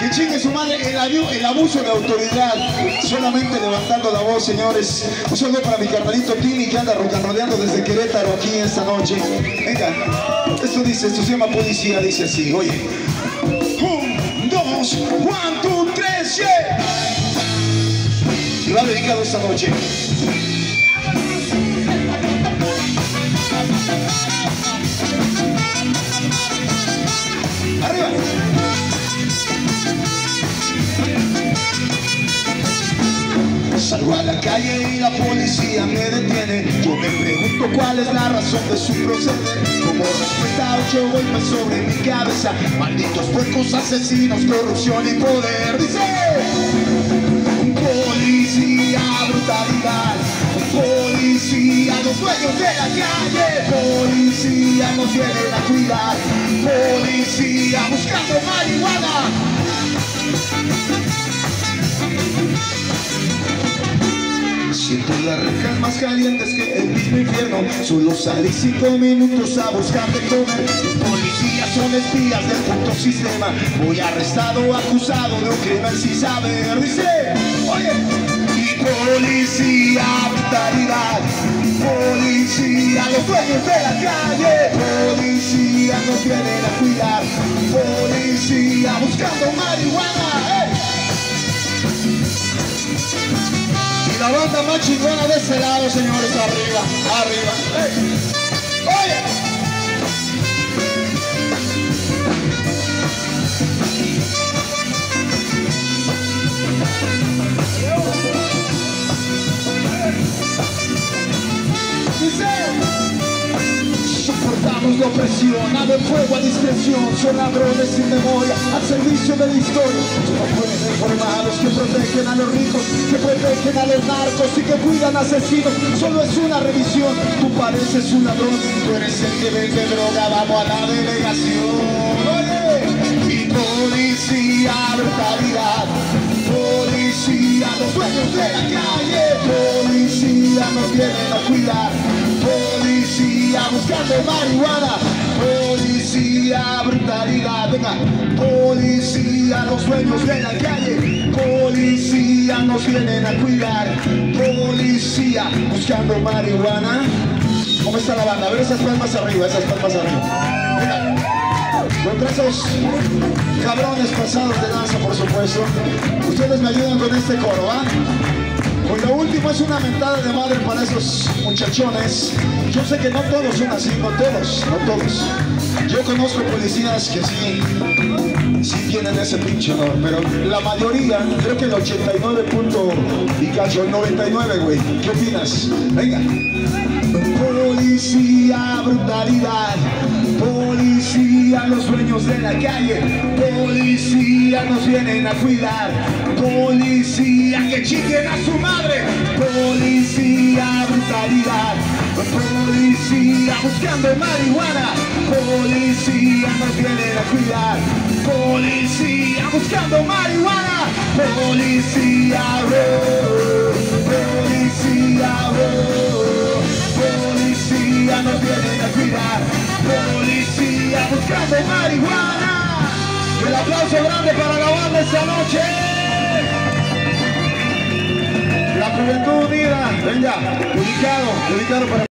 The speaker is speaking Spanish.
Que chingue su madre el abuso de autoridad. Solamente levantando la voz, señores. Un saludo para mi carnalito Tini que anda rodeando desde Querétaro aquí esta noche. Venga, esto se llama Policía, dice así, oye. 1, 2, 1, 2, 3, yeah. Y va dedicado esta noche. ¡Arriba! Salgo a la calle y la policía me detiene. Yo me pregunto cuál es la razón de su proceder. Como respuesta 8 golpes sobre mi cabeza. Malditos puercos, asesinos, corrupción y poder. Dice: policía, brutalidad. Policía, los dueños de la calle. Policía, nos vienen a cuidar. Policía, buscando marihuana. Siento las rejas más calientes que el mismo infierno. Solo salí 5 minutos a buscar de comer. Los policías son espías del puto sistema. Voy arrestado, acusado de un crimen sin saber. Dice, oye, y policía, brutalidad. Policía, los dueños de la calle. Policía, nos vienen a cuidar. Policía, buscando marihuana. La banda más chingona de ese lado, señores, arriba, arriba. ¡Hey! ¡Oye! Soportamos la opresión, ave fuego a discreción. Son ladrones sin memoria, al servicio de la historia. No pueden formar los que protegen a los ricos, que protegen a los narcos y que cuidan asesinos. Solo es una revisión. Tú pareces un ladrón, tú eres el que vende droga. Vamos a la delegación. ¡Oye! Y policía, brutalidad. Policía, los dueños de la calle. Policía, nos vienen a cuidar. Policía, buscando marihuana. Policía, brutalidad. Venga, policía, los dueños de la calle. Policía, nos vienen a cuidar. Policía, buscando marihuana. ¿Cómo está la banda? A ver esas palmas arriba, esas palmas arriba. Venga. Contra esos cabrones pasados de danza, por supuesto. Ustedes me ayudan con este coro, ¿ah? Pues lo último es una mentada de madre para esos muchachones. Yo sé que no todos son así, no todos. Yo conozco policías que sí tienen ese pinche honor, pero la mayoría, creo que el 89 punto y cacho, el 99, güey. ¿Qué opinas? Venga. Policía, brutalidad. Policía, los dueños de la calle. Policía, nos vienen a cuidar. Policía, que chinguen a su madre. Policía, brutalidad. Policía, buscando marihuana. Policía, nos vienen a cuidar. Policía, buscando marihuana. Policía, policía, policía, nos vienen a cuidar. Policía, buscando marihuana. El aplauso grande para la banda esta noche. La Juventud Unida, venga, dedicado para